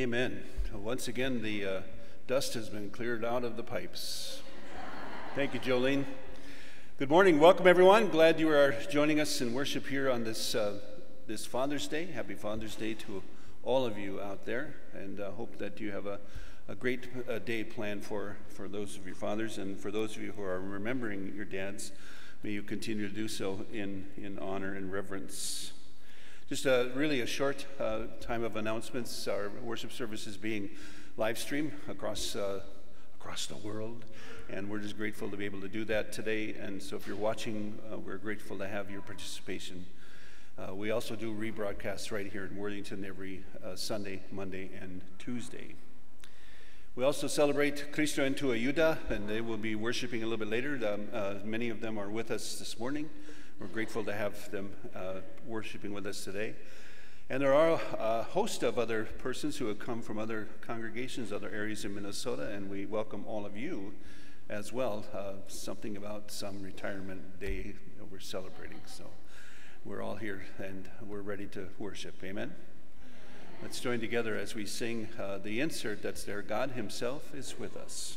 Amen. Once again, the dust has been cleared out of the pipes. Thank you, Jolene. Good morning. Welcome, everyone. Glad you are joining us in worship here on this Father's Day. Happy Father's Day to all of you out there, and hope that you have a great day planned for those of your fathers, and for those of you who are remembering your dads, may you continue to do so in honor and reverence. Just really a short time of announcements. Our worship service is being live streamed across the world, and we're just grateful to be able to do that today. And so if you're watching, we're grateful to have your participation. We also do rebroadcasts right here in Worthington every Sunday, Monday, and Tuesday. We also celebrate Cristo en tu ayuda, and they will be worshiping a little bit later. Many of them are with us this morning. We're grateful to have them worshiping with us today. And there are a host of other persons who have come from other congregations, other areas in Minnesota, and we welcome all of you as well. Something about some retirement day that we're celebrating. So we're all here and we're ready to worship. Amen? Let's join together as we sing the insert that's there, God Himself is with us.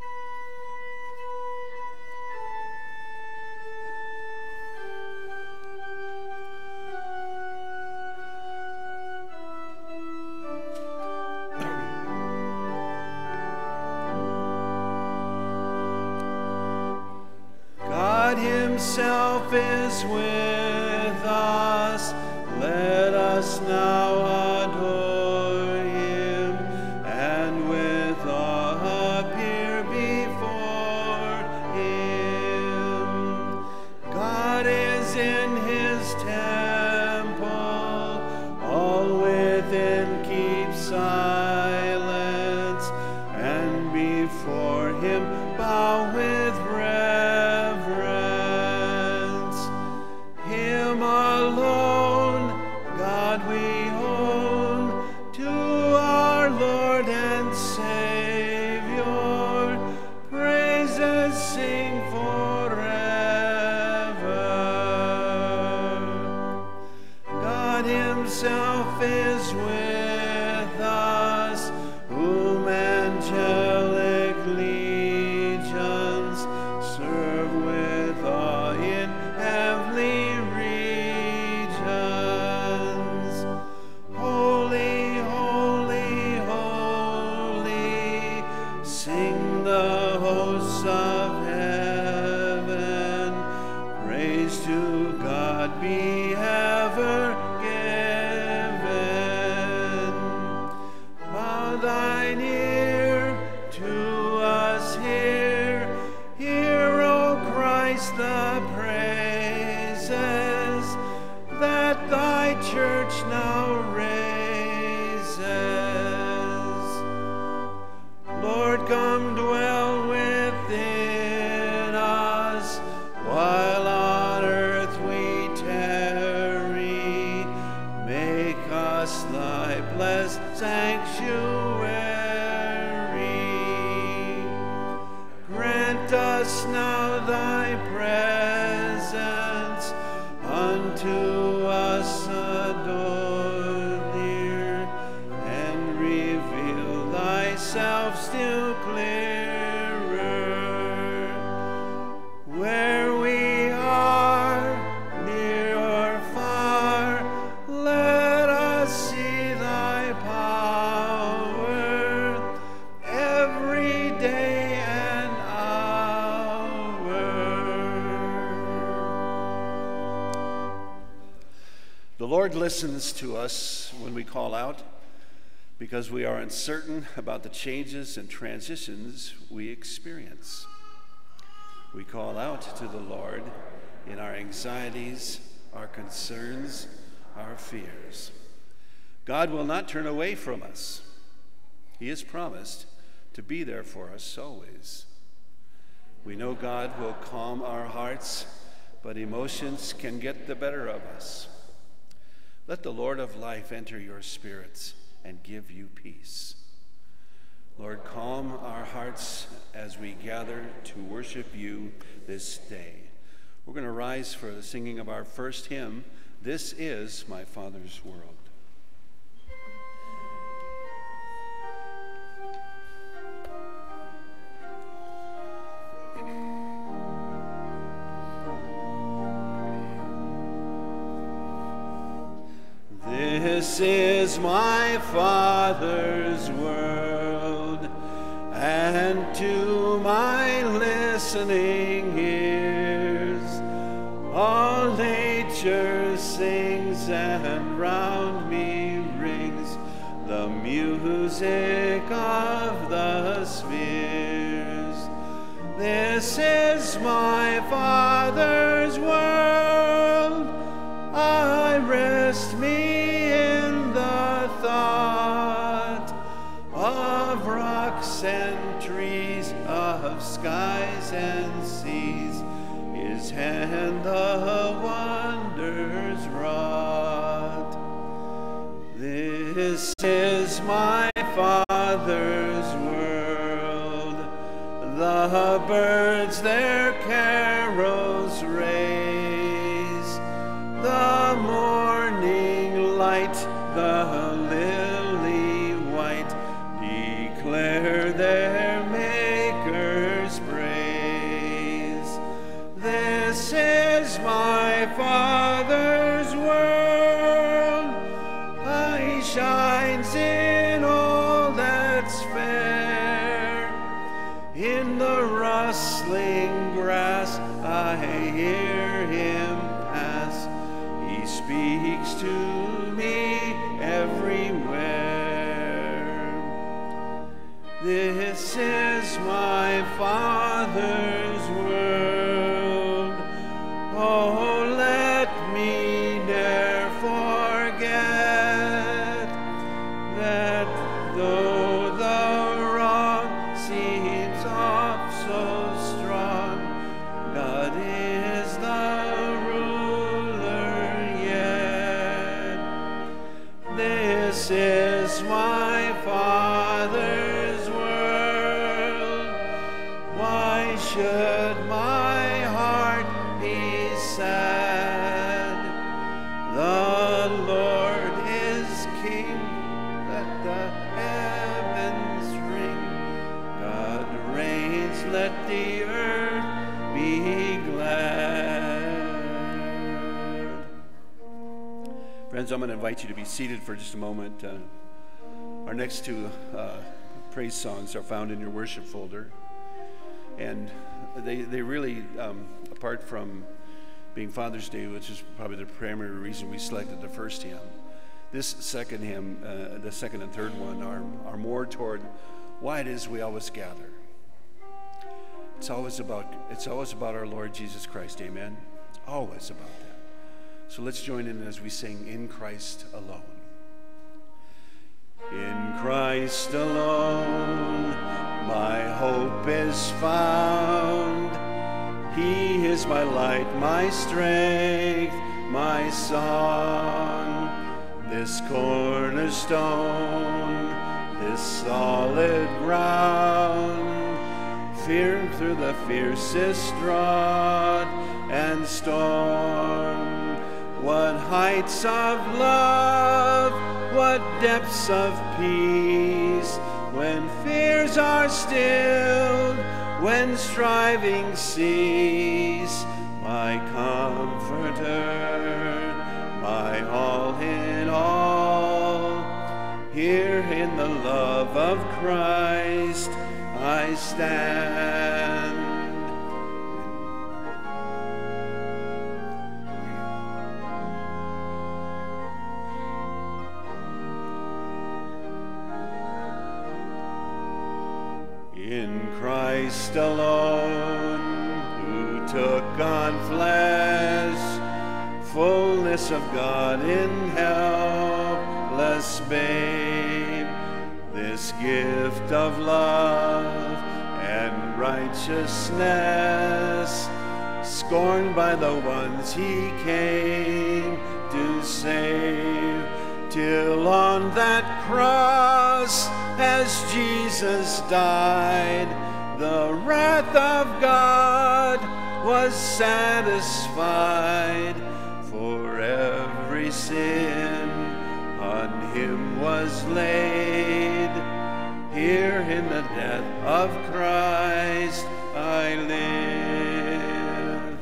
Himself is with us, let us now adore Him, and with awe appear before Him. God is in His temple, all within keep silence, and before Him bow with listens to us when we call out, because we are uncertain about the changes and transitions we experience. We call out to the Lord in our anxieties, our concerns, our fears. God will not turn away from us. He has promised to be there for us always. We know God will calm our hearts, but emotions can get the better of us. Let the Lord of life enter your spirits and give you peace. Lord, calm our hearts as we gather to worship you this day. We're going to rise for the singing of our first hymn, This Is My Father's World. This is my Father's world, and to my listening ears, all nature sings and round me rings the music of the spheres. This is my Father's world. I rest me in the thought of rocks and trees, of skies and seas, his hand the wonders wrought. This is my Father's world. The birds their carols raise, the morning light, the lily white, declare their Maker's praise. This is my Father's world. He shines in all that's fair. In the rustling grass I hear him pass. He speaks to me everywhere. This is my Father's world. Oh, let me ne'er forget that though the wrong seems oft so strong, God is the ruler yet. This is my Father's world. Why should my heart be sad? The Lord is King, let the heavens ring. God reigns, let the earth be glad. Friends, I'm going to invite you to be seated for just a moment. Our next two praise songs are found in your worship folder. And they really, apart from being Father's Day, which is probably the primary reason we selected the first hymn, this second hymn, the second and third one, are more toward why it is we always gather. It's always about our Lord Jesus Christ, amen? Always about that. So let's join in as we sing In Christ Alone. In Christ alone, my hope is found. He is my light, my strength, my song. This cornerstone, this solid ground, firm through the fiercest drought and storm. What heights of love, what depths of peace, when fears are stilled, when striving cease. My comforter, my all in all, here in the love of Christ I stand. In Christ alone, who took on flesh, fullness of God in helpless babe, this gift of love and righteousness, scorned by the ones he came to save, till on that cross, as Jesus died, the wrath of God was satisfied. For every sin on him was laid. Here in the death of Christ I live.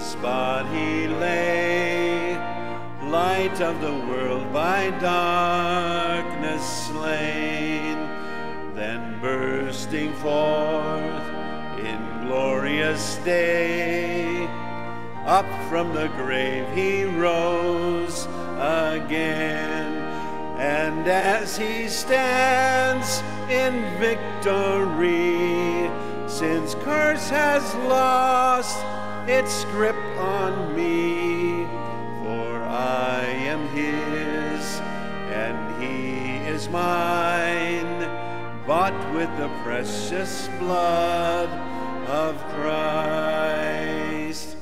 his body lay, light of the world by darkness slain, then bursting forth in glorious day, up from the grave he rose again. And as he stands in victory, sin's curse has lost its grip on me, for I am his and he is mine, bought with the precious blood of Christ.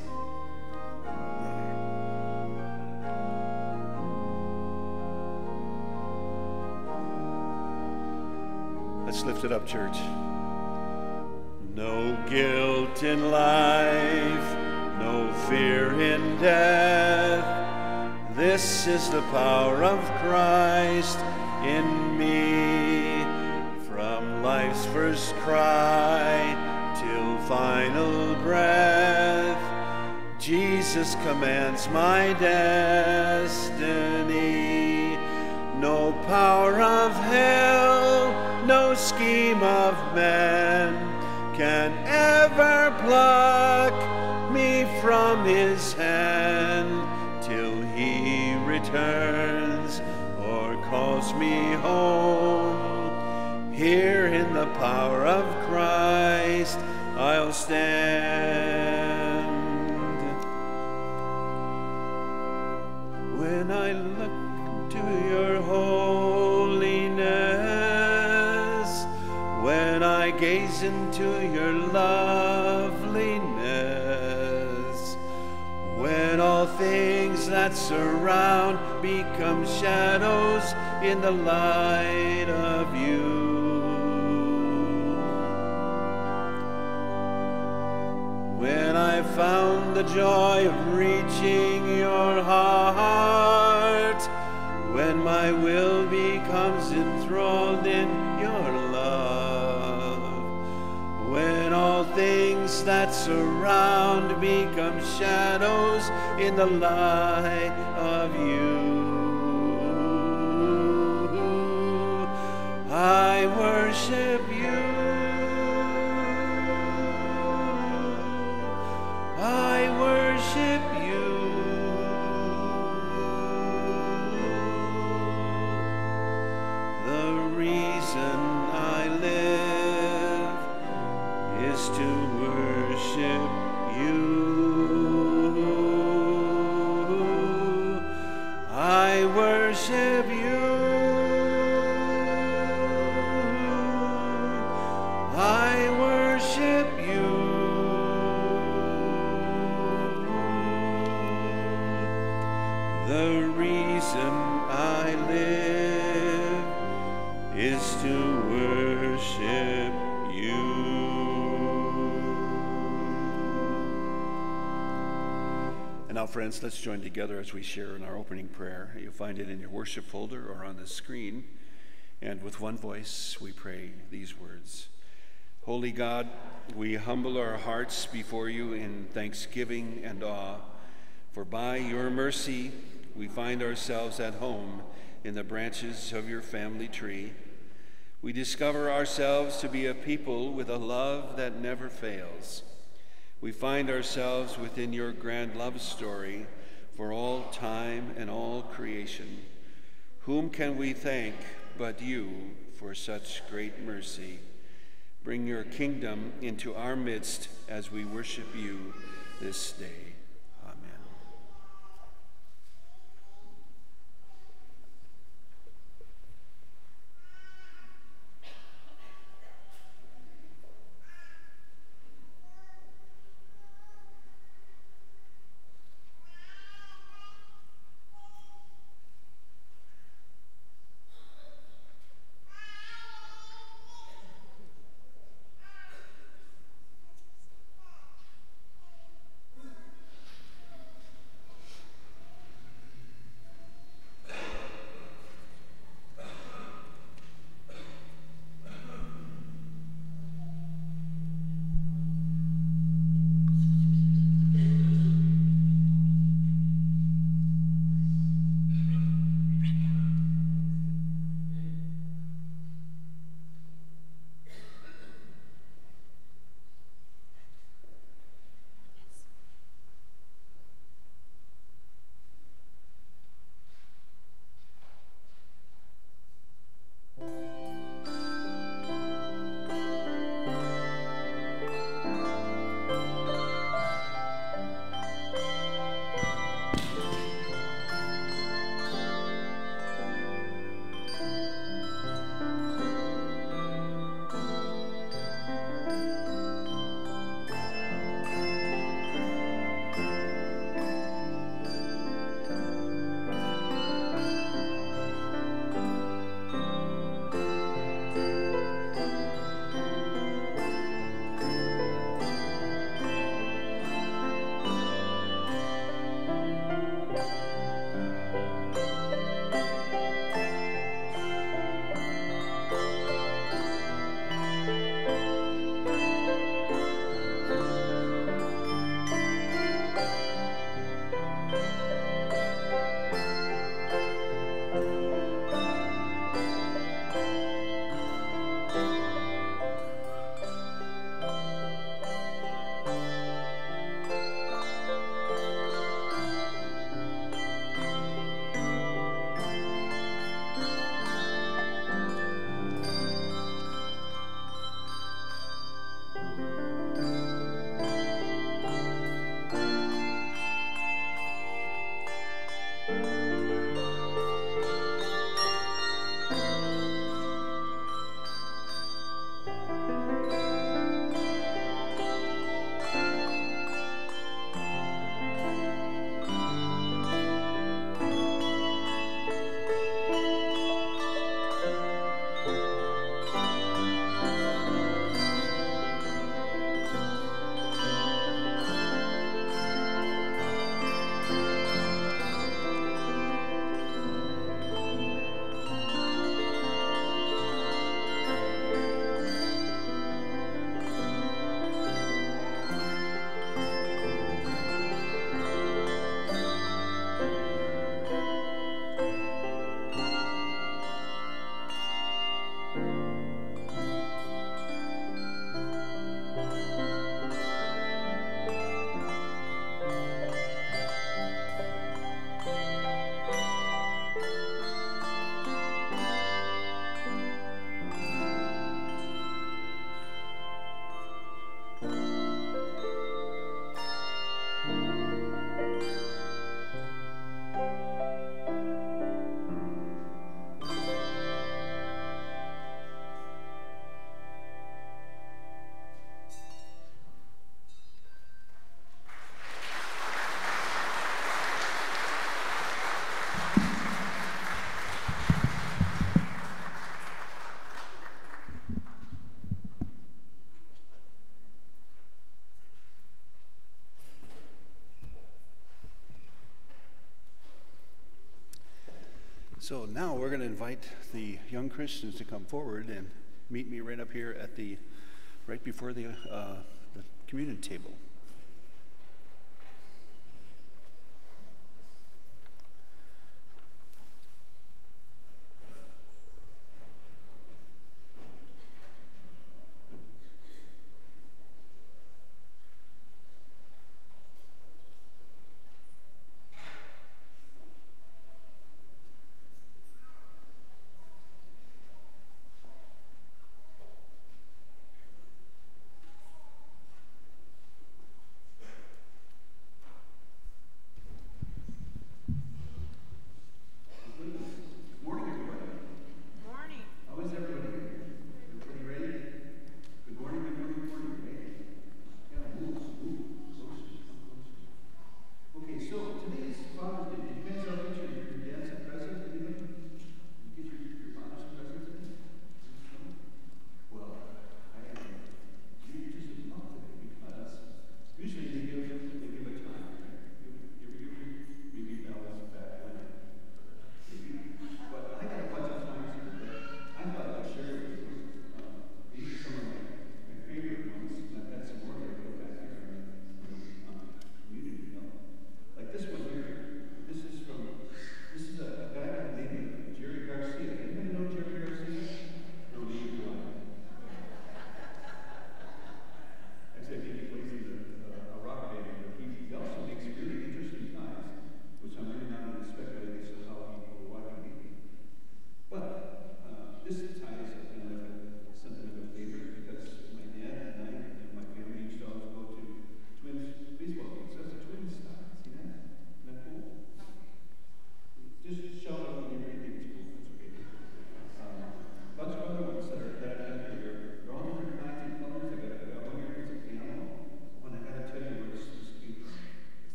Let's lift it up, church. No guilt in life, no fear in death. This is the power of Christ in me. From life's first cry till final breath, Jesus commands my destiny. No power of hell, no scheme of man can ever pluck me from his hand till he returns or calls me home. Here in the power of Christ I'll stand. When I look to your holiness, when I gaze into your loveliness, when all things that surround become shadows in the light of you, when I found the joy of reaching your heart, when my will becomes enthralled in your love, when all things that surround become shadows in the light of you, I worship you. I worship you. The reason I live is to worship you. I worship you. I worship you. The reason I live is to worship you. And now, friends, let's join together as we share in our opening prayer. You'll find it in your worship folder or on the screen. And with one voice, we pray these words. Holy God, we humble our hearts before you in thanksgiving and awe, for by your mercy we find ourselves at home in the branches of your family tree. We discover ourselves to be a people with a love that never fails. We find ourselves within your grand love story for all time and all creation. Whom can we thank but you for such great mercy? Bring your kingdom into our midst as we worship you this day. So now we're going to invite the young Christians to come forward and meet me right up here at right before the communion table.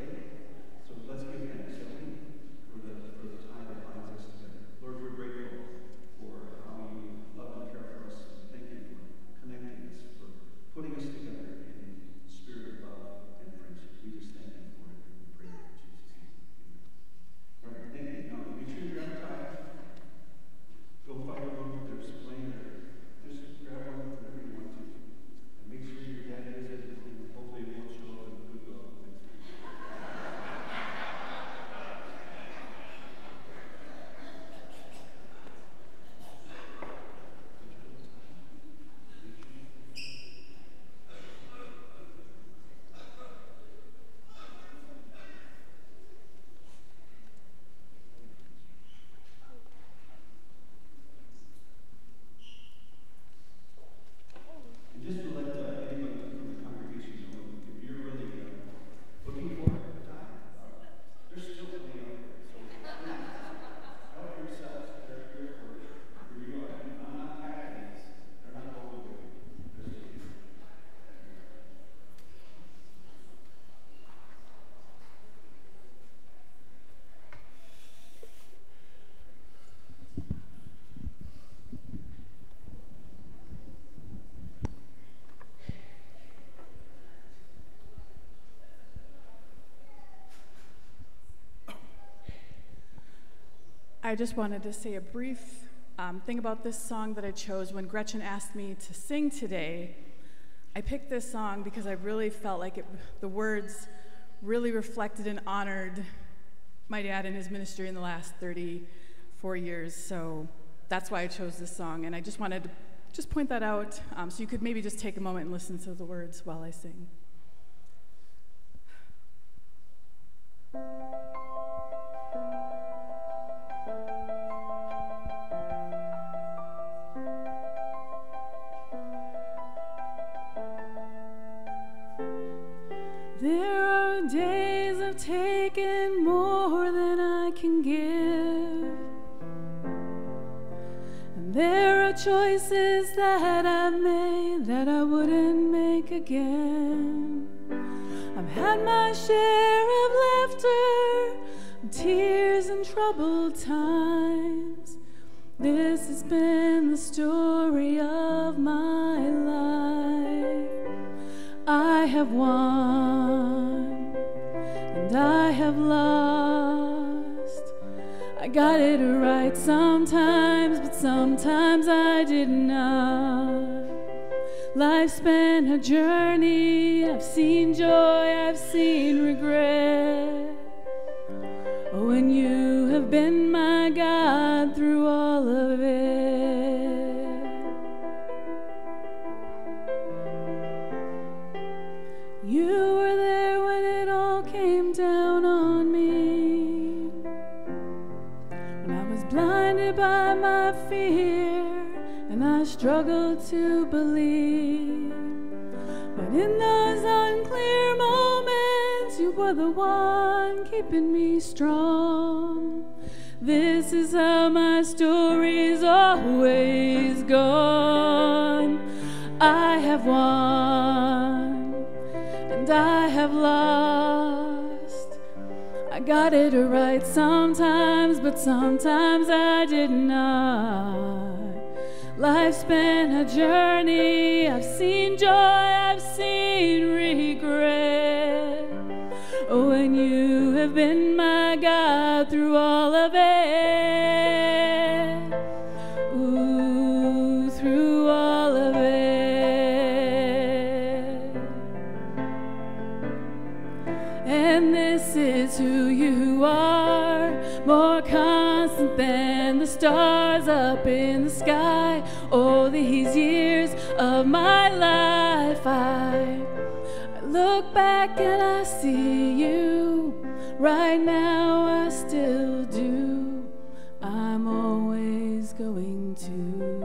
Let's give thanks, shall we, for the tie that binds us together. Lord, we're grateful I just wanted to say a brief thing about this song that I chose. When Gretchen asked me to sing today, I picked this song because I really felt like the words really reflected and honored my dad and his ministry in the last 34 years. So that's why I chose this song, and I just wanted to just point that out so you could maybe just take a moment and listen to the words while I sing. There are days I've taken more than I can give, and there are choices that I've made that I wouldn't make again. I've had my share of laughter, tears, and troubled times. This has been the story of my life. I have won, and I have lost. I got it right sometimes, but sometimes I did not. Life's been a journey. I've seen joy, I've seen regret. Oh, and you have been my God through all of it. You were there when it all came down on me, when I was blinded by my fear and I struggled to believe. But in those unclear moments, you were the one keeping me strong. This is how my story's always gone. I have won, and I have lost. I got it right sometimes, but sometimes I did not. Life's been a journey. I've seen joy, I've seen regret. Oh, and you have been my God through all of it. Ooh, through all of it. And this is who you are, more constant than the stars up in the sky. Oh, these years of my life, I look back and I see you. Right now I still do. I'm always going to.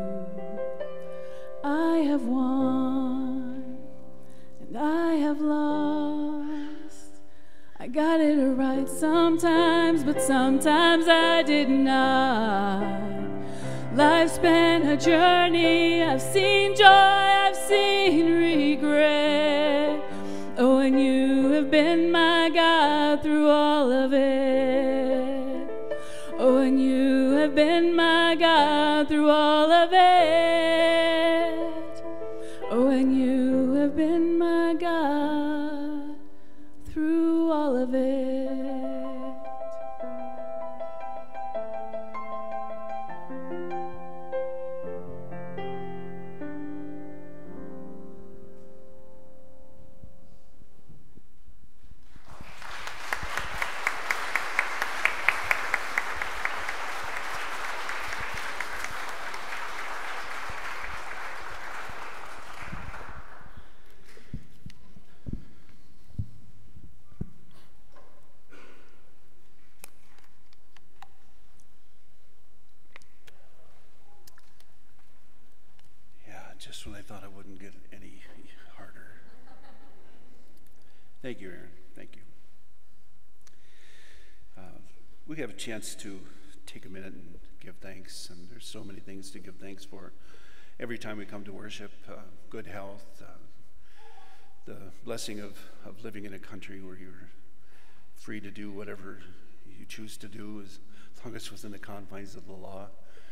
I have won, and I have lost. I got it right sometimes, but sometimes I did not. Life's been a journey. I've seen joy, I've seen regret. Oh, and you have been my God through all of it. Oh, and you have been my God through all of it. Oh, and you have been my God through all of it. Just when I thought I wouldn't get any harder. Thank you, Aaron. Thank you. We have a chance to take a minute and give thanks, and there's so many things to give thanks for. Every time we come to worship, good health, the blessing of living in a country where you're free to do whatever you choose to do as long as it's within the confines of the law.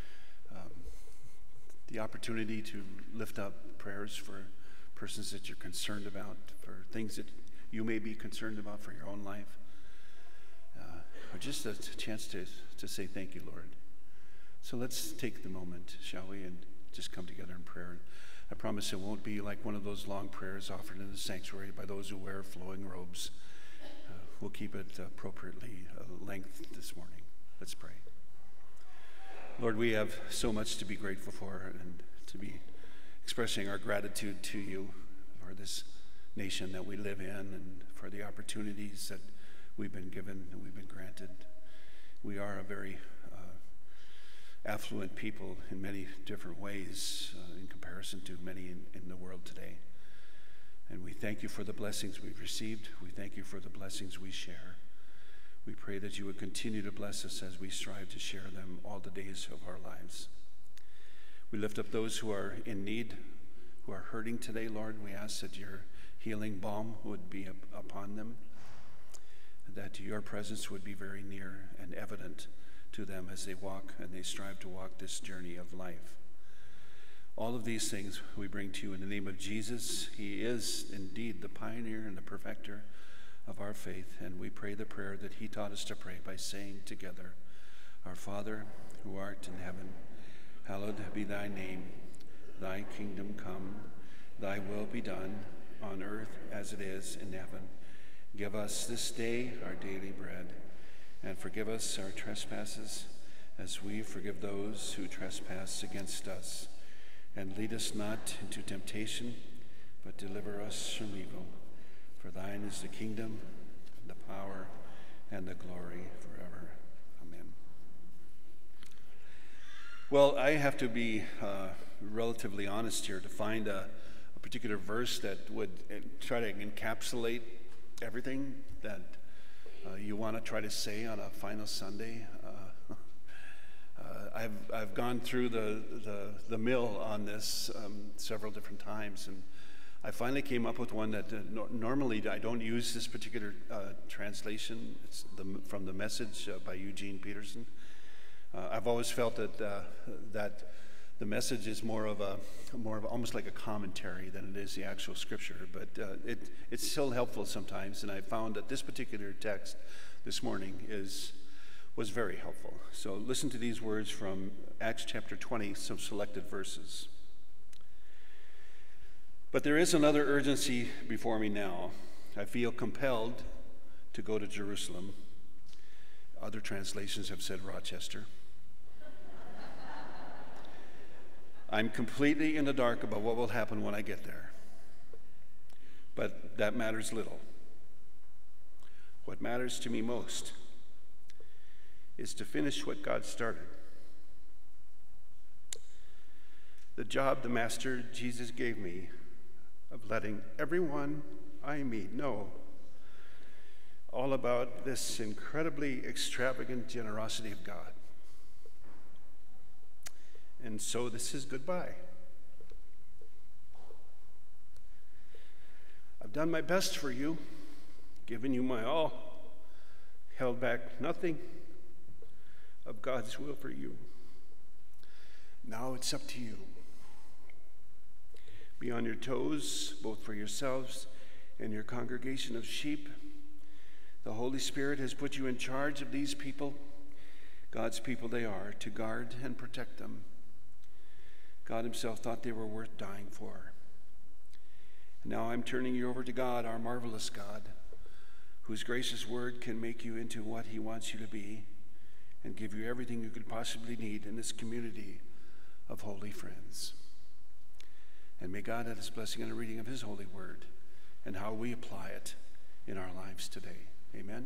The opportunity to lift up prayers for persons that you're concerned about, for things that you may be concerned about for your own life. just a chance to say thank you, Lord. So let's take the moment, shall we, and just come together in prayer. I promise it won't be like one of those long prayers offered in the sanctuary by those who wear flowing robes. We'll keep it appropriately length this morning. Let's pray. Lord, we have so much to be grateful for and to be expressing our gratitude to you for this nation that we live in and for the opportunities that we've been given and we've been granted. We are a very affluent people in many different ways in comparison to many in the world today. And we thank you for the blessings we've received. We thank you for the blessings we share. We pray that you would continue to bless us as we strive to share them all the days of our lives. We lift up those who are in need, who are hurting today, Lord. We ask that your healing balm would be upon them, that your presence would be very near and evident to them as they walk and they strive to walk this journey of life. All of these things we bring to you in the name of Jesus. He is indeed the pioneer and the perfecter of our faith, and we pray the prayer that he taught us to pray by saying together, Our Father, who art in heaven, hallowed be thy name. Thy kingdom come, thy will be done, on earth as it is in heaven. Give us this day our daily bread, and forgive us our trespasses, as we forgive those who trespass against us. And lead us not into temptation, but deliver us from evil. For thine is the kingdom, and the power, and the glory forever. Amen. Well, I have to be relatively honest here to find a particular verse that would try to encapsulate everything that you want to try to say on a final Sunday. I've gone through the mill on this several different times, and I finally came up with one that normally I don't use this particular translation. It's from the Message by Eugene Peterson. I've always felt that the Message is more of almost like a commentary than it is the actual scripture, but it's still helpful sometimes. And I found that this particular text this morning was very helpful. So listen to these words from Acts chapter 20, some selected verses. But there is another urgency before me now. I feel compelled to go to Jerusalem. Other translations have said Rochester. I'm completely in the dark about what will happen when I get there. But that matters little. What matters to me most is to finish what God started. The job the Master Jesus gave me of letting everyone I meet know all about this incredibly extravagant generosity of God. And so this is goodbye. I've done my best for you, given you my all, held back nothing of God's will for you. Now it's up to you. Be on your toes, both for yourselves and your congregation of sheep. The Holy Spirit has put you in charge of these people, God's people they are, to guard and protect them. God himself thought they were worth dying for. And now I'm turning you over to God, our marvelous God, whose gracious word can make you into what he wants you to be and give you everything you could possibly need in this community of holy friends. And may God add his blessing on the reading of his holy word and how we apply it in our lives today. Amen.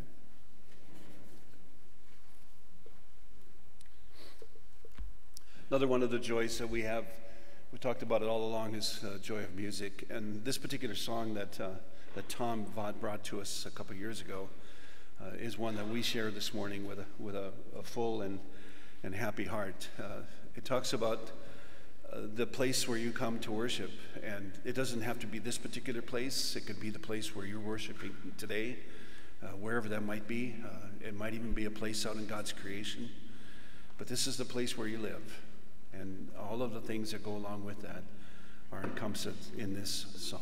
Another one of the joys that we have, we talked about it all along, is joy of music. And this particular song that Tom Vaught brought to us a couple years ago is one that we share this morning with a full and happy heart. It talks about the place where you come to worship, and it doesn't have to be this particular place. It could be the place where you're worshiping today, wherever that might be. It might even be a place out in God's creation, but this is the place where you live, and all of the things that go along with that are encompassed in this song.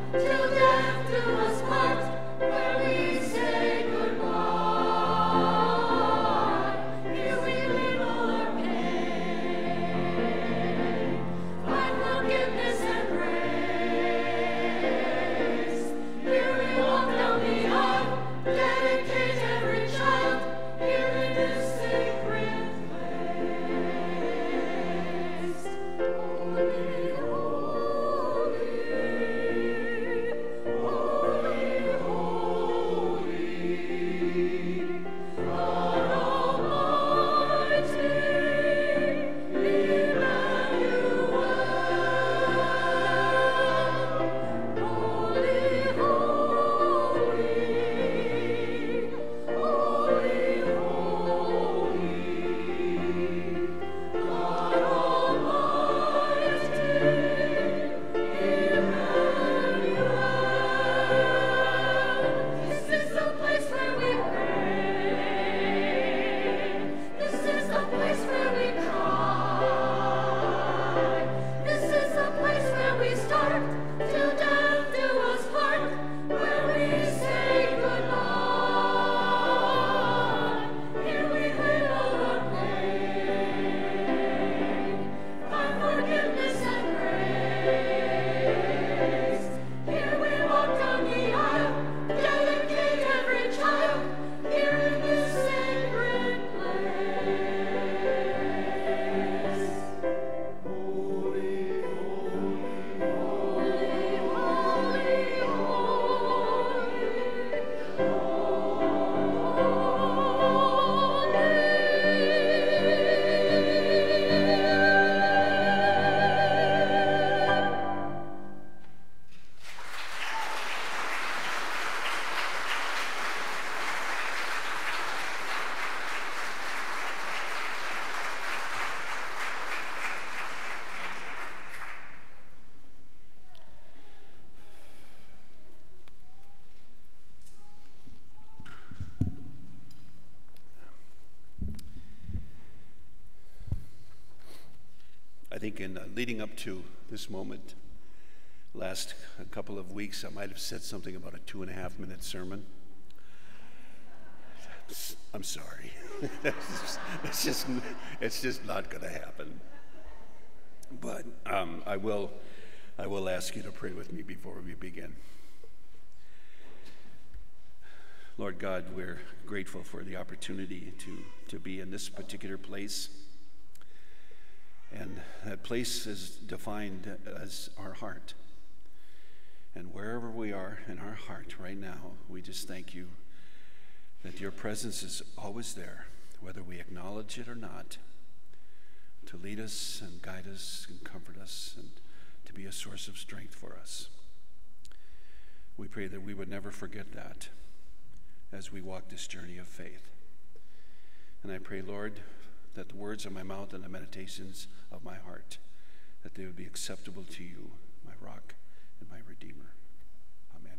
I think in leading up to this moment, last couple of weeks, I might have said something about a 2.5-minute sermon. I'm sorry. it's just not going to happen. But I will ask you to pray with me before we begin. Lord God, we're grateful for the opportunity to be in this particular place. And that place is defined as our heart. And wherever we are in our heart right now, we just thank you that your presence is always there, whether we acknowledge it or not, to lead us and guide us and comfort us and to be a source of strength for us. We pray that we would never forget that as we walk this journey of faith. And I pray, Lord, that the words of my mouth and the meditations of my heart, that they would be acceptable to you, my rock and my redeemer. Amen.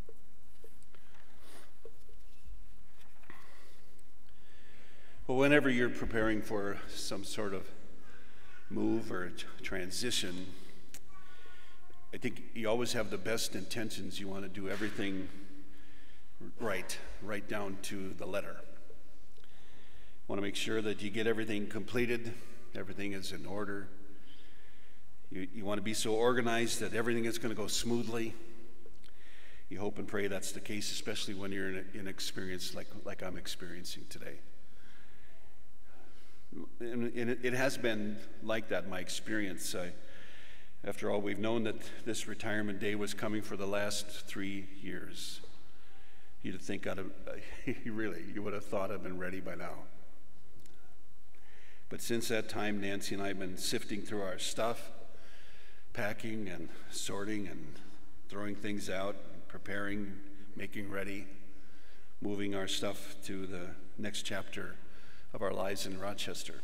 Well, whenever you're preparing for some sort of move or transition, I think you always have the best intentions. You want to do everything right down to the letter. Want to make sure that you get everything completed, everything is in order. You want to be so organized that everything is going to go smoothly. You hope and pray that's the case, especially when you're in an experience like I'm experiencing today. And it has been like that, my experience. After all, we've known that this retirement day was coming for the last 3 years. You'd think you would have thought I'd been ready by now. But since that time, Nancy and I have been sifting through our stuff, packing and sorting and throwing things out, preparing, making ready, moving our stuff to the next chapter of our lives in Rochester.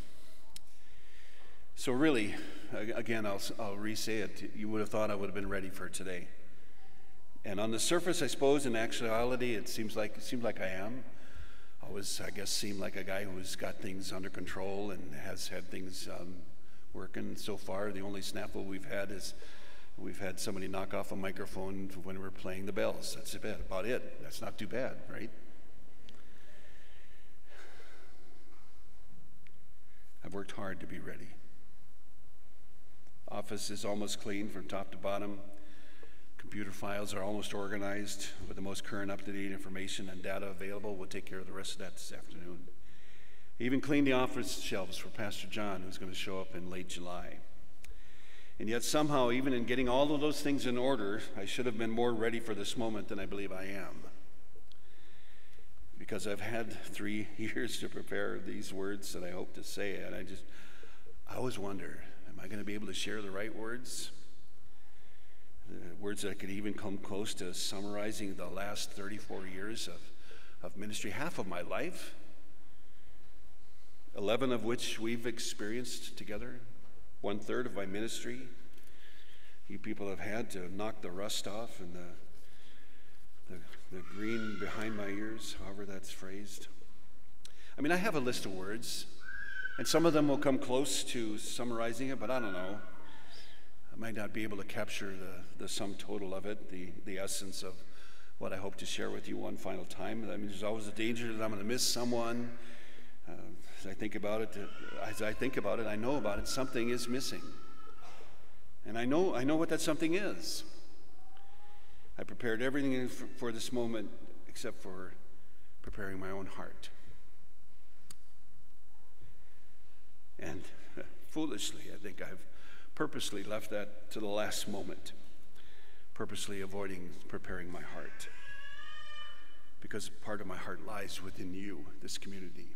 So really, again, I'll re-say it, you would have thought I would have been ready for today. And on the surface, I suppose, in actuality, it seems like I am. Always, I guess, seem like a guy who's got things under control and has had things working so far. The only snafu we've had is We've had somebody knock off a microphone when we're playing the bells. That's about it. That's not too bad, right? I've worked hard to be ready. Office is almost clean from top to bottom. Computer files are almost organized with the most current up-to-date information and data available. We'll take care of the rest of that this afternoon. I even cleaned the office shelves for Pastor John, who's going to show up in late July. And yet somehow, even in getting all of those things in order, I should have been more ready for this moment than I believe I am. Because I've had 3 years to prepare these words that I hope to say, and I always wonder, am I going to be able to share the right words? The words that could even come close to summarizing the last 34 years of ministry, half of my life, 11 of which we've experienced together. 1/3 of my ministry. You people have had to knock the rust off and the green behind my ears, however that's phrased. I mean, I have a list of words, and some of them will come close to summarizing it, but I don't know. I might not be able to capture the sum total of it, the essence of what I hope to share with you one final time. I mean, there's always a danger that I'm going to miss someone. As I think about it, I know about it, something is missing. And I know what that something is. I prepared everything for this moment except for preparing my own heart. And foolishly, I think I've purposely left that to the last moment, purposely avoiding preparing my heart. Because part of my heart lies within you, this community.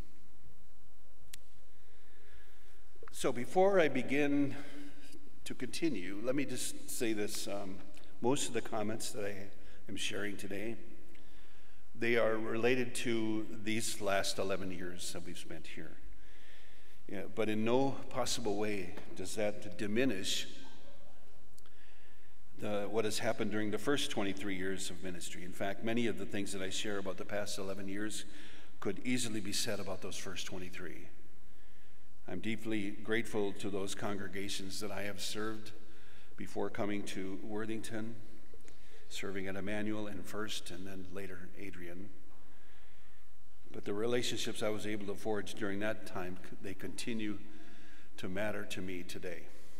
So before I begin to continue, let me just say this. Most of the comments that I am sharing today, they are related to these last 11 years that we've spent here. Yeah, but in no possible way does that diminish what has happened during the first 23 years of ministry. In fact, many of the things that I share about the past 11 years could easily be said about those first 23. I'm deeply grateful to those congregations that I have served before coming to Worthington, serving at Emmanuel and First, and then later Adrian. But the relationships I was able to forge during that time, they continue to matter to me today.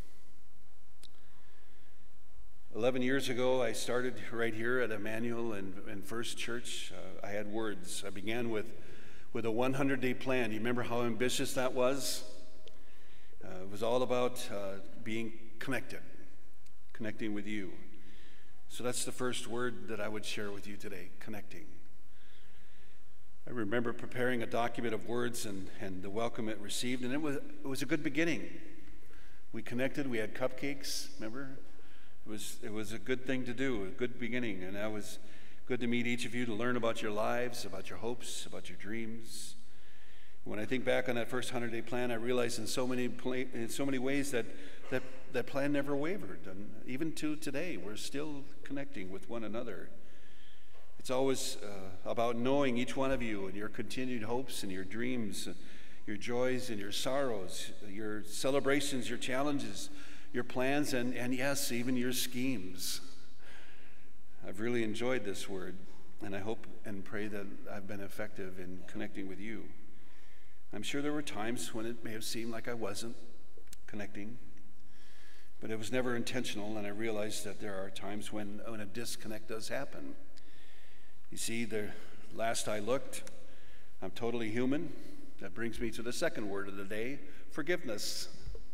11 years ago, I started right here at Emmanuel and First Church. I had words. I began with a 100-day plan. You remember how ambitious that was? It was all about being connecting with you. So that's the first word that I would share with you today, connecting. I remember preparing a document of words and the welcome it received, and it was a good beginning. We connected, we had cupcakes, remember? It was a good thing to do, a good beginning, and that was good to meet each of you, to learn about your lives, about your hopes, about your dreams. When I think back on that first 100-day plan, I realize in so many ways that plan never wavered. And even to today, we're still connecting with one another. It's always about knowing each one of you and your continued hopes and your dreams, your joys and your sorrows, your celebrations, your challenges, your plans, and yes, even your schemes. I've really enjoyed this word, and I hope and pray that I've been effective in connecting with you. I'm sure there were times when it may have seemed like I wasn't connecting, but it was never intentional, and I realized that there are times when a disconnect does happen. You see, the last I looked, I'm totally human. That brings me to the second word of the day, forgiveness.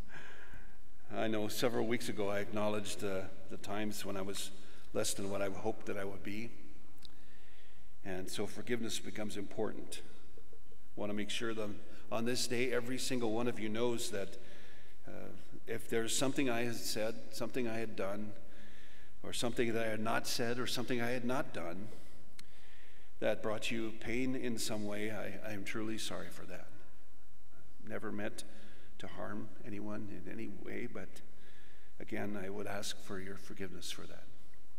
I know several weeks ago I acknowledged the times when I was less than what I hoped that I would be, and so forgiveness becomes important. I want to make sure that on this day, every single one of you knows that if there's something I had said, something I had done, or something that I had not said, or something I had not done that brought you pain in some way, I am truly sorry for that. Never meant to harm anyone in any way, but again, I would ask for your forgiveness for that.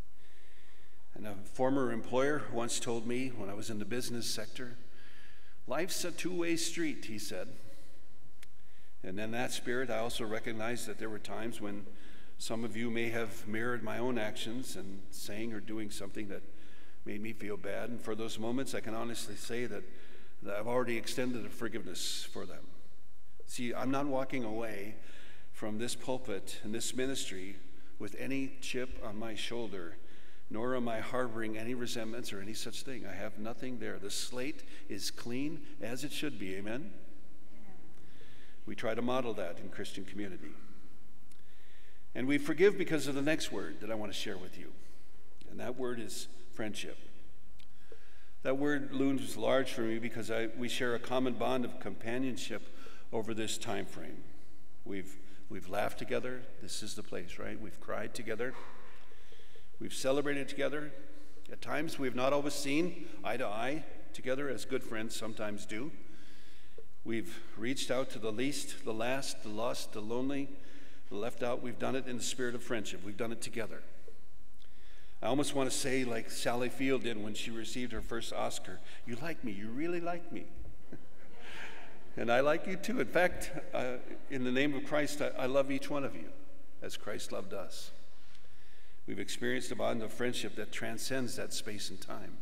And a former employer once told me when I was in the business sector, life's a two-way street, he said. And in that spirit, I also recognized that there were times when Some of you may have mirrored my own actions and saying or doing something that made me feel bad. And for those moments, I can honestly say that I've already extended a forgiveness for them. See, I'm not walking away from this pulpit and this ministry with any chip on my shoulder, nor am I harboring any resentments or any such thing. I have nothing there. The slate is clean as it should be. Amen? We try to model that in Christian community. And we forgive because of the next word that I want to share with you. And that word is friendship. That word looms large for me because we share a common bond of companionship over this time frame. We've laughed together. This is the place, right? We've cried together. We've celebrated together. At times we have not always seen eye to eye together, as good friends sometimes do. We've reached out to the least, the last, the lost, the lonely, the left out. We've done it in the spirit of friendship. We've done it together. I almost want to say like Sally Field did when she received her first Oscar, "You like me, you really like me." And I like you too. In fact, in the name of Christ, I love each one of you as Christ loved us. We've experienced a bond of friendship that transcends that space and time.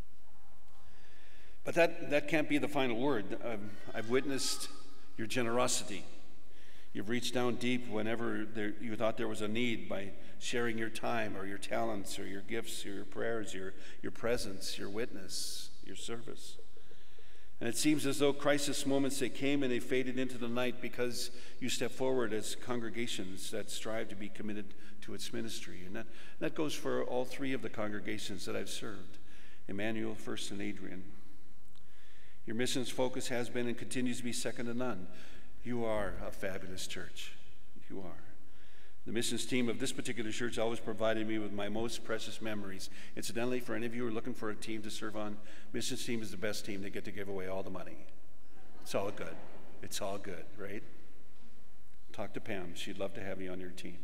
But that can't be the final word. I've witnessed your generosity. You've reached down deep whenever you thought there was a need by sharing your time or your talents or your gifts or your prayers, your presence, your witness, your service. And it seems as though crisis moments, they came and they faded into the night because you stepped forward as congregations that strive to be committed to its ministry. And that goes for all three of the congregations that I've served, Emmanuel, First, and Adrian. Your missions focus has been and continues to be second to none. You are a fabulous church. You are. The missions team of this particular church always provided me with my most precious memories. Incidentally, for any of you who are looking for a team to serve on, missions team is the best team. They get to give away all the money. It's all good. It's all good, right? Talk to Pam. She'd love to have you on your team.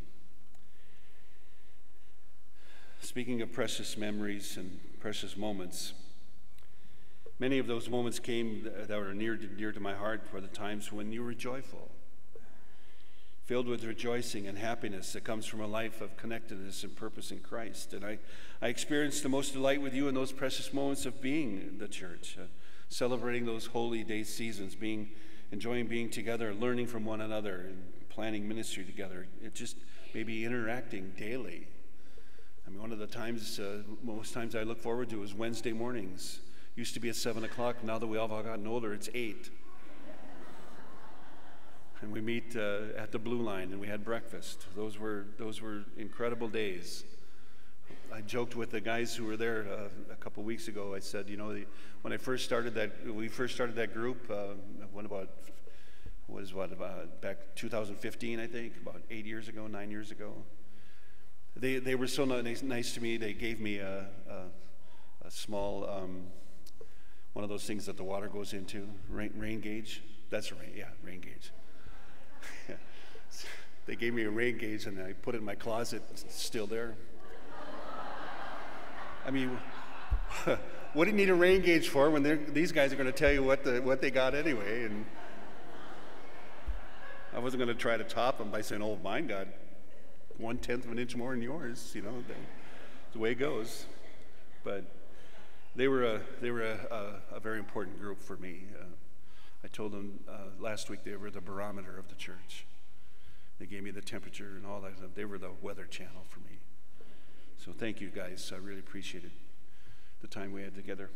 Speaking of precious memories and precious moments, many of those moments came that were near to my heart were the times when you were joyful, filled with rejoicing and happiness that comes from a life of connectedness and purpose in Christ. And I experienced the most delight with you in those precious moments of being the church, celebrating those holy day seasons, enjoying being together, learning from one another, and planning ministry together. It just maybe interacting daily. I mean, one of the times, most times I look forward to is Wednesday mornings. Used to be at 7 o'clock. Now that we all have gotten older, it's 8. And we meet at the Blue Line, and we had breakfast. Those were incredible days. I joked with the guys who were there a couple weeks ago. I said, when we first started that group. Back 2015, I think, about 9 years ago. They were so nice to me. They gave me a small one of those things that the water goes into, rain gauge. That's rain gauge. Yeah. They gave me a rain gauge, and I put it in my closet. It's still there. I mean, what do you need a rain gauge for when these guys are going to tell you what they got anyway? And I wasn't going to try to top them by saying, "Oh, mine got 1/10 of an inch more than yours." The way it goes. But they were a very important group for me. I told them last week they were the barometer of the church. They gave me the temperature and all that. They were the weather channel for me. So thank you guys. I really appreciated the time we had together.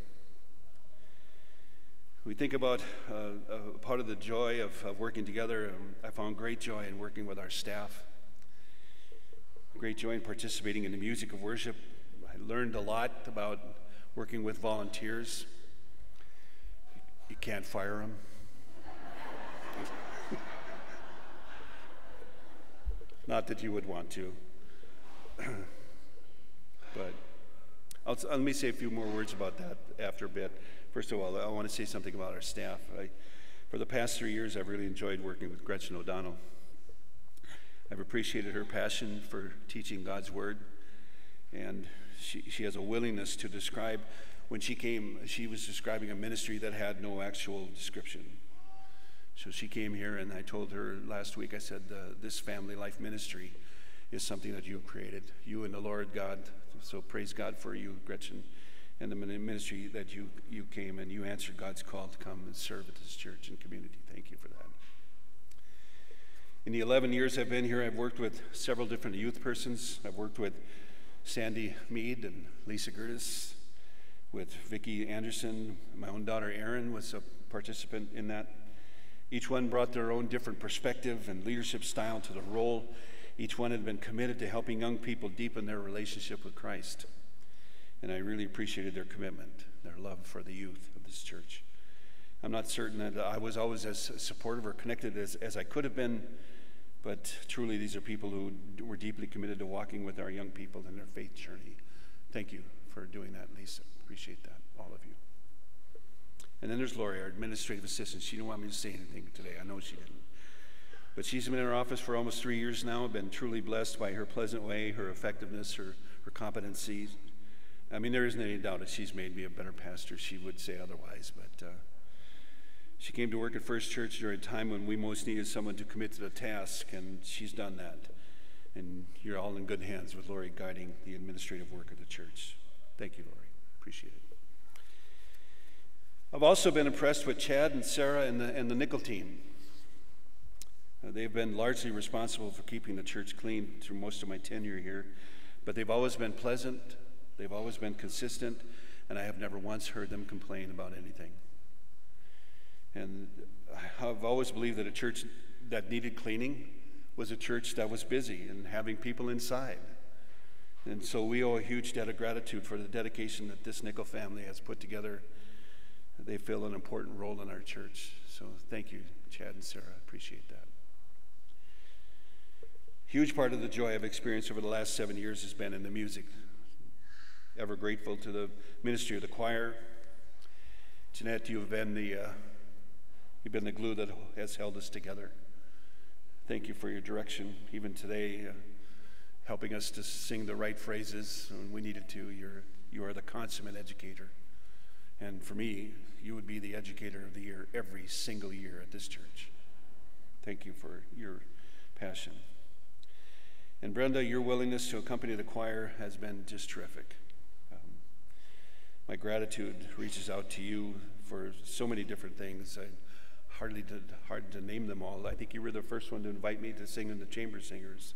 We think about part of the joy of working together. I found great joy in working with our staff. Great joy in participating in the music of worship. I learned a lot about working with volunteers. You can't fire them. Not that you would want to. But let me say a few more words about that after a bit. First of all, I want to say something about our staff. For the past 3 years, I've really enjoyed working with Gretchen O'Donnell. I've appreciated her passion for teaching God's Word, and she has a willingness to describe. When she came, she was describing a ministry that had no actual description. So she came here, and I told her last week, I said, this family life ministry is something that you have created, you and the Lord God. So praise God for you, Gretchen, and the ministry that you came and you answered God's call to come and serve at this church and community. Thank you for that. In the 11 years I've been here, I've worked with several different youth persons. I've worked with Sandy Mead and Lisa Gertis, with Vicki Anderson. My own daughter Erin was a participant in that. Each one brought their own different perspective and leadership style to the role. Each one had been committed to helping young people deepen their relationship with Christ. And I really appreciated their commitment, their love for the youth of this church. I'm not certain that I was always as supportive or connected as I could have been, but truly these are people who were deeply committed to walking with our young people in their faith journey. Thank you for doing that, Lisa. Appreciate that, all of you. And then there's Lori, our administrative assistant. She didn't want me to say anything today. I know she didn't. But she's been in our office for almost 3 years now. I've been truly blessed by her pleasant way, her effectiveness, her competency. I mean, there isn't any doubt that she's made me a better pastor. She would say otherwise, but she came to work at First Church during a time when we most needed someone to commit to the task, and she's done that. And you're all in good hands with Lori guiding the administrative work of the church. Thank you, Lori. Appreciate it. I've also been impressed with Chad and Sarah and the Nickel team. They've been largely responsible for keeping the church clean through most of my tenure here, but they've always been pleasant, they've always been consistent, and I have never once heard them complain about anything. And I've always believed that a church that needed cleaning was a church that was busy and having people inside. And so we owe a huge debt of gratitude for the dedication that this Nickel family has put together. They fill an important role in our church. So thank you, Chad and Sarah. I appreciate that. Huge part of the joy I've experienced over the last 7 years has been in the music. Ever grateful to the ministry of the choir. Jeanette, you've been the glue that has held us together. Thank you for your direction, even today, helping us to sing the right phrases when we needed to. You are the consummate educator. And for me, you would be the educator of the year every single year at this church. Thank you for your passion. And Brenda, your willingness to accompany the choir has been just terrific. My gratitude reaches out to you for so many different things. Hard to name them all. I think you were the first one to invite me to sing in the chamber singers.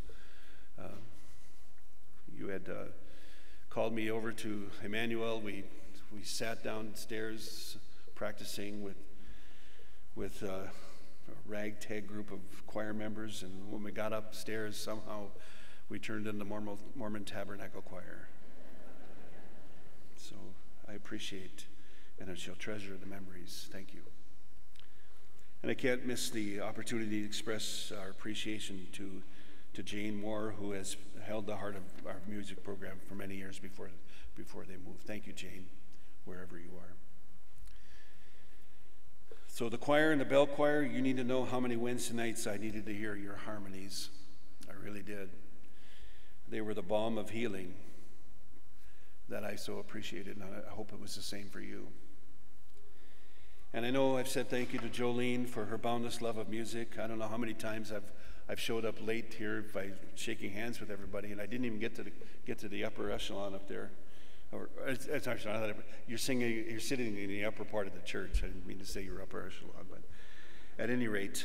You had called me over to Emmanuel. We sat downstairs practicing with a ragtag group of choir members, and when we got upstairs, somehow we turned into Mormon Tabernacle Choir. So I appreciate and I shall treasure the memories. Thank you. And I can't miss the opportunity to express our appreciation to Jane Moore, who has held the heart of our music program for many years before they moved. Thank you, Jane, wherever you are. So the choir and the bell choir, you need to know how many Wednesday nights I needed to hear your harmonies. I really did. They were the balm of healing that I so appreciated, and I hope it was the same for you. And I know I've said thank you to Jolene for her boundless love of music. I don't know how many times I've showed up late here by shaking hands with everybody, and I didn't even get to the upper echelon up there. Or it's actually not that, you're sitting in the upper part of the church. I didn't mean to say you're upper echelon, but at any rate,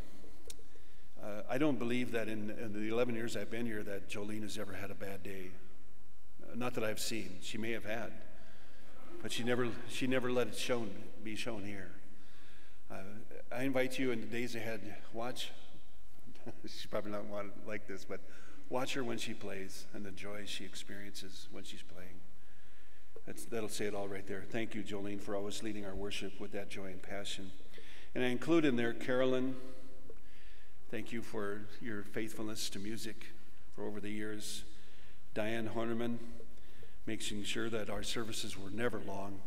I don't believe that in the 11 years I've been here that Jolene has ever had a bad day. Not that I've seen. She may have had, but she never let it be shown here. I invite you in the days ahead, watch. She's probably not like this, but watch her when she plays and the joy she experiences when she's playing. That'll say it all right there. Thank you, Jolene, for always leading our worship with that joy and passion. And I include in there Carolyn. Thank you for your faithfulness to music for over the years. Diane Hornerman, making sure that our services were never long.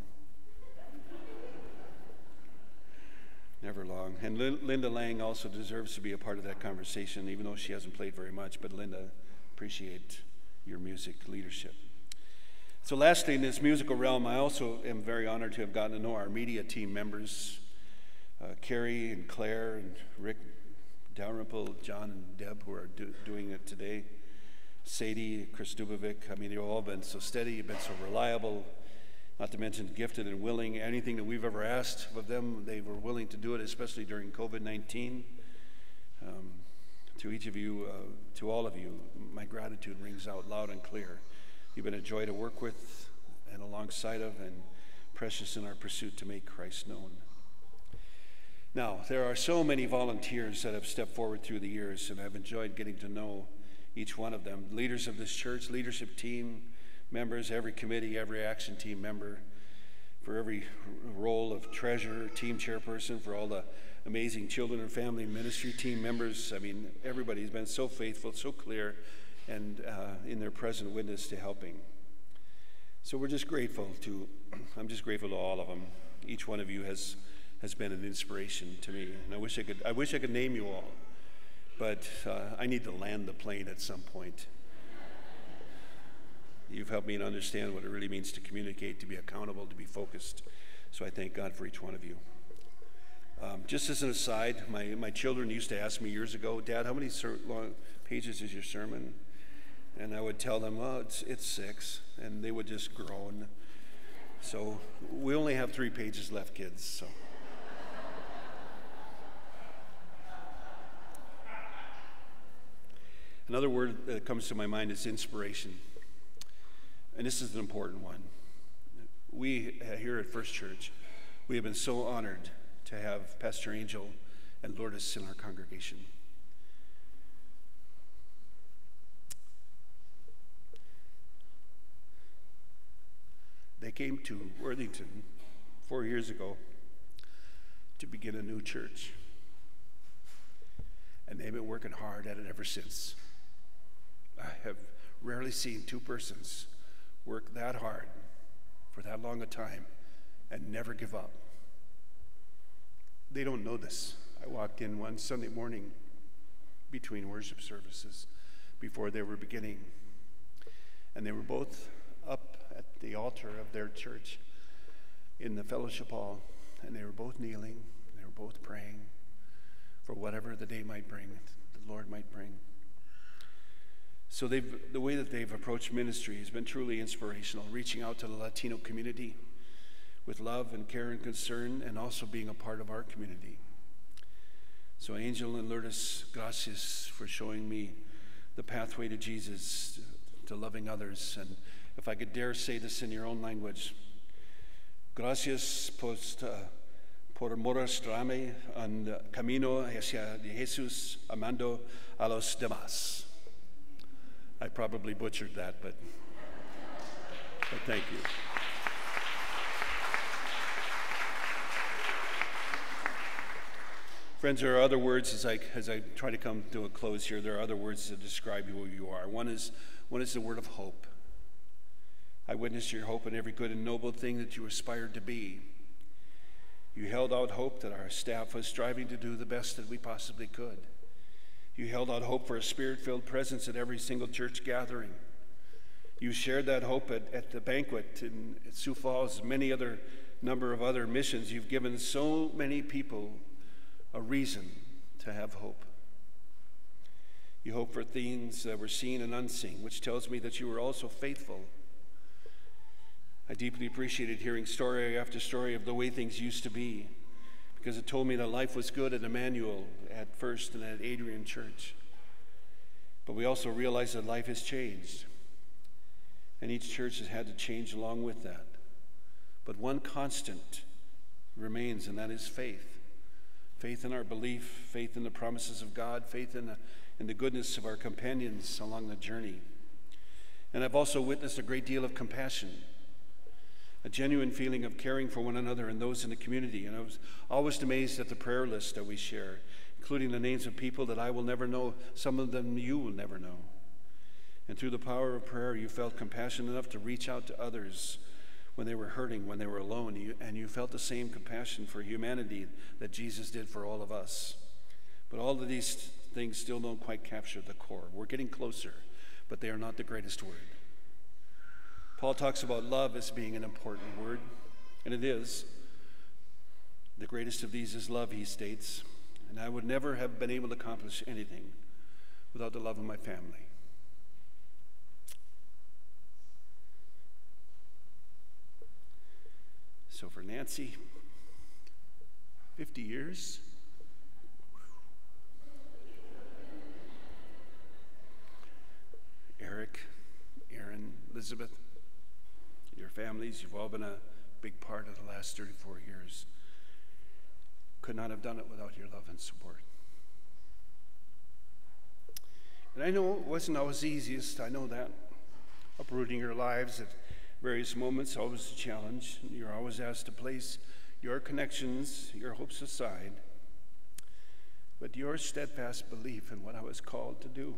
Never long. And Linda Lang also deserves to be a part of that conversation, even though she hasn't played very much. But Linda, appreciate your music leadership. So lastly, in this musical realm, I also am very honored to have gotten to know our media team members, Carrie and Claire and Rick Dalrymple, John and Deb, who are doing it today. Sadie, Chris Dubovic. I mean, you've all been so steady, you've been so reliable, not to mention gifted and willing. Anything that we've ever asked of them, they were willing to do it, especially during COVID-19. To each of you, to all of you, my gratitude rings out loud and clear. You've been a joy to work with and alongside of, and precious in our pursuit to make Christ known. Now, there are so many volunteers that have stepped forward through the years, and I've enjoyed getting to know each one of them. Leaders of this church, leadership team members, every committee, every action team member, for every role of treasurer, team chairperson, for all the amazing children and family ministry team members. I mean, everybody's been so faithful, so clear, and in their present witness to helping. So I'm just grateful to all of them. Each one of you has been an inspiration to me, and I wish I could name you all, but I need to land the plane at some point. You've helped me to understand what it really means to communicate, to be accountable, to be focused. So I thank God for each one of you. Just as an aside, my children used to ask me years ago, Dad, how many long pages is your sermon? And I would tell them, well, it's 6, and they would just groan. So we only have 3 pages left, kids. So. Another word that comes to my mind is inspiration. And this is an important one. We here at First Church, we have been so honored to have Pastor Angel and Lourdes in our congregation. They came to Worthington 4 years ago to begin a new church. And they've been working hard at it ever since. I have rarely seen 2 persons work that hard for that long a time and never give up. They don't know this. I walked in one Sunday morning between worship services before they were beginning, and they were both up at the altar of their church in the fellowship hall, and they were both kneeling, they were both praying for whatever the day might bring, the Lord might bring. So the way that they've approached ministry has been truly inspirational, reaching out to the Latino community with love and care and concern, and also being a part of our community. So Angel and Lourdes, gracias for showing me the pathway to Jesus, to loving others. And if I could dare say this in your own language, gracias por mostrarme un camino hacia Jesús, amando a los demás. I probably butchered that, but thank you. Friends, there are other words as I try to come to a close here. There are other words that describe who you are. One is the word of hope. I witnessed your hope in every good and noble thing that you aspired to be. You held out hope that our staff was striving to do the best that we possibly could. You held out hope for a spirit-filled presence at every single church gathering. You shared that hope at the banquet in Sioux Falls, many other number of other missions. You've given so many people a reason to have hope. You hope for things that were seen and unseen, which tells me that you were also faithful. I deeply appreciated hearing story after story of the way things used to be, because it told me that life was good at Emmanuel at First and at Adrian Church. But we also realized that life has changed, and each church has had to change along with that. But one constant remains, and that is faith. Faith in our belief, faith in the promises of God, faith in the goodness of our companions along the journey. And I've also witnessed a great deal of compassion, a genuine feeling of caring for one another and those in the community. And I was always amazed at the prayer list that we share, including the names of people that I will never know, some of them you will never know. And through the power of prayer, you felt compassion enough to reach out to others when they were hurting, when they were alone, and you felt the same compassion for humanity that Jesus did for all of us. But all of these things still don't quite capture the core. We're getting closer, but they are not the greatest word. Paul talks about love as being an important word, and it is. The greatest of these is love, he states, and I would never have been able to accomplish anything without the love of my family. So for Nancy, 50 years. Eric, Aaron, Elizabeth, your families, you've all been a big part of the last 34 years. Could not have done it without your love and support. And I know it wasn't always the easiest, I know that. Uprooting your lives at various moments, always a challenge. You're always asked to place your connections, your hopes aside. But your steadfast belief in what I was called to do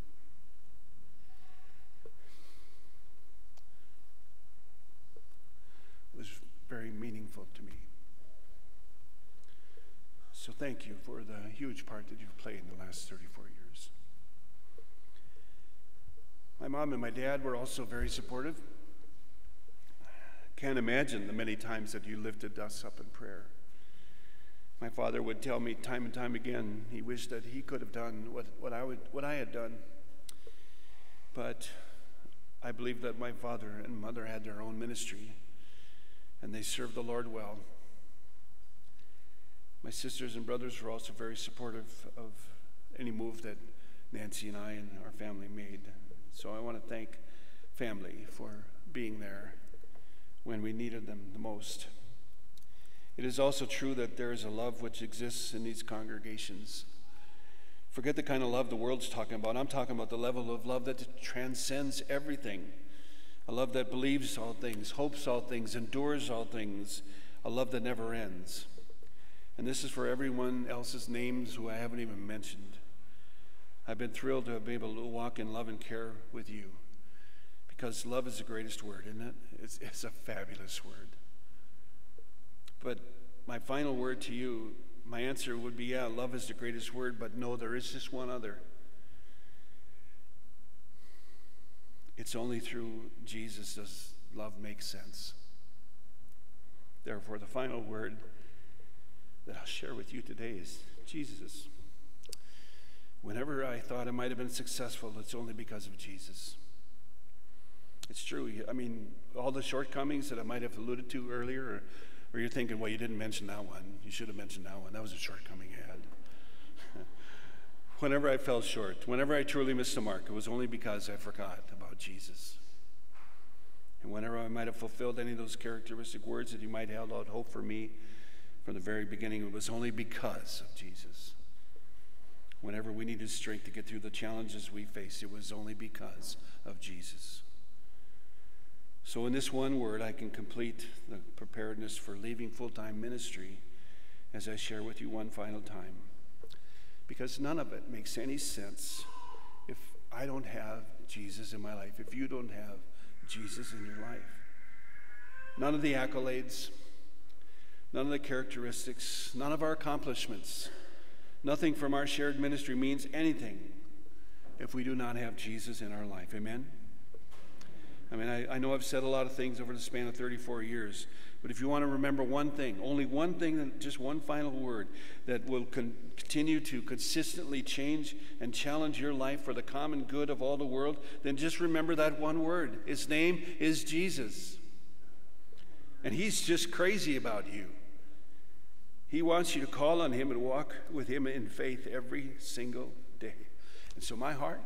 was very meaningful to me. So thank you for the huge part that you've played in the last 34 years. My mom and my dad were also very supportive. Can't imagine the many times that you lifted us up in prayer. My father would tell me time and time again he wished that he could have done what I had done. But I believe that my father and mother had their own ministry, and they served the Lord well. My sisters and brothers were also very supportive of any move that Nancy and I and our family made. So I want to thank family for being there when we needed them the most. It is also true that there is a love which exists in these congregations. Forget the kind of love the world's talking about. I'm talking about the level of love that transcends everything. A love that believes all things, hopes all things, endures all things. A love that never ends. And this is for everyone else's names who I haven't even mentioned. I've been thrilled to be able to walk in love and care with you, because love is the greatest word, isn't it? It's a fabulous word. But my final word to you, my answer would be, yeah, love is the greatest word, but no, there is just one other. It's only through Jesus does love make sense. Therefore, the final word that I'll share with you today is Jesus. Whenever I thought I might have been successful, it's only because of Jesus. It's true. I mean, all the shortcomings that I might have alluded to earlier, or you're thinking, well, you didn't mention that one. You should have mentioned that one. That was a shortcoming I had. Whenever I fell short, whenever I truly missed the mark, it was only because I forgot about Jesus. And whenever I might have fulfilled any of those characteristic words that you might have held out hope for me from the very beginning, it was only because of Jesus. Whenever we needed strength to get through the challenges we faced, it was only because of Jesus. So in this one word, I can complete the preparedness for leaving full-time ministry as I share with you one final time. Because none of it makes any sense if I don't have Jesus in my life, if you don't have Jesus in your life. None of the accolades, none of the characteristics, none of our accomplishments, nothing from our shared ministry means anything if we do not have Jesus in our life. Amen? I mean, I know I've said a lot of things over the span of 34 years, but if you want to remember one thing, only one thing, just one final word that will continue to consistently change and challenge your life for the common good of all the world, then just remember that one word. His name is Jesus. And he's just crazy about you. He wants you to call on him and walk with him in faith every single day. And so my heart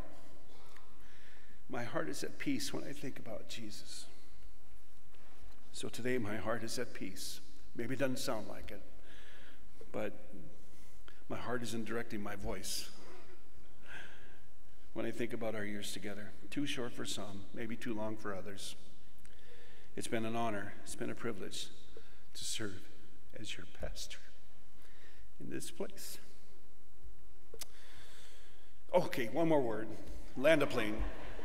is at peace when I think about Jesus. So today my heart is at peace. Maybe it doesn't sound like it, but my heart isn't directing my voice when I think about our years together. Too short for some, maybe too long for others. It's been an honor, it's been a privilege to serve as your pastor in this place. Okay, one more word. Land a plane.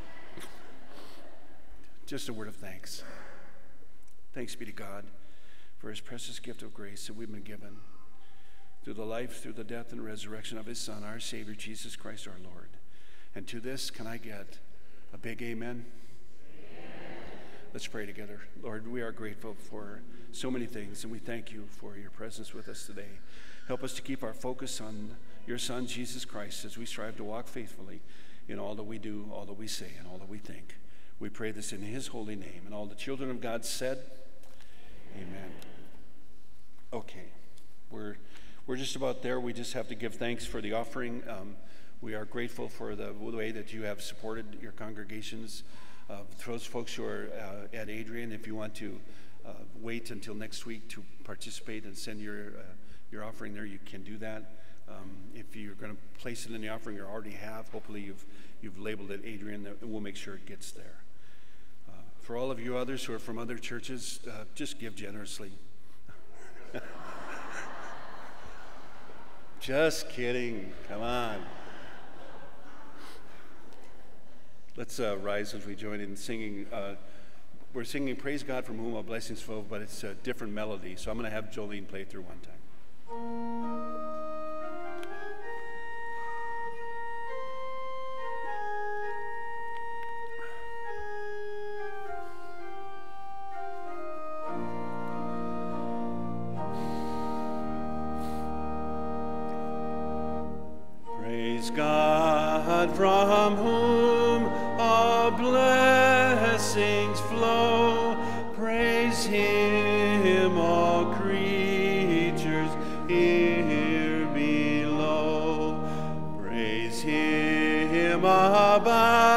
Just a word of thanks. Thanks be to God for his precious gift of grace that we've been given through the life, through the death and resurrection of his Son, our Savior, Jesus Christ our Lord. And to this, can I get a big amen? Let's pray together. Lord, we are grateful for so many things, and we thank you for your presence with us today. Help us to keep our focus on your Son, Jesus Christ, as we strive to walk faithfully in all that we do, all that we say, and all that we think. We pray this in his holy name. And all the children of God said, amen. Okay, we're just about there. We just have to give thanks for the offering. We are grateful for the way that you have supported your congregations. For those folks who are at Adrian, if you want to wait until next week to participate and send your offering there, you can do that. If you're going to place it in the offering, or already have, hopefully you've labeled it Adrian, and we'll make sure it gets there. For all of you others who are from other churches, just give generously. Just kidding. Come on. Let's rise as we join in singing. We're singing Praise God from Whom All Blessings Flow, but it's a different melody. So I'm going to have Jolene play through one time. Praise God from whom all blessings flow. Praise Him, all creatures here below. Praise Him above.